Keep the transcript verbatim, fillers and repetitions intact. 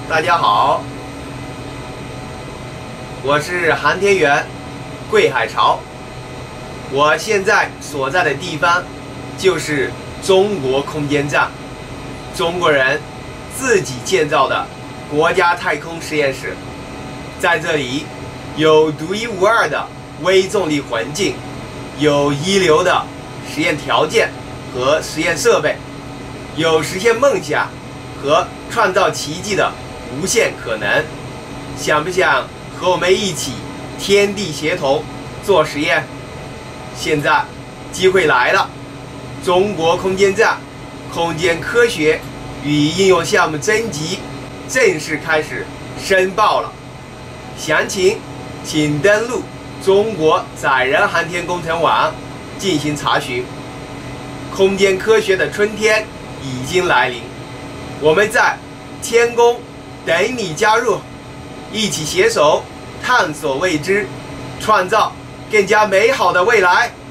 大家好，我是航天员桂海潮。我现在所在的地方就是中国空间站，中国人自己建造的国家太空实验室。在这里有独一无二的微重力环境，有一流的实验条件和实验设备，有实现梦想和创造奇迹的无限可能。想不想和我们一起天地协同做实验？现在机会来了，中国空间站空间科学与应用项目征集正式开始申报了，详情请登录中国载人航天工程网进行查询。空间科学的春天已经来临，我们在天宫等你加入，一起携手探索未知，创造更加美好的未来。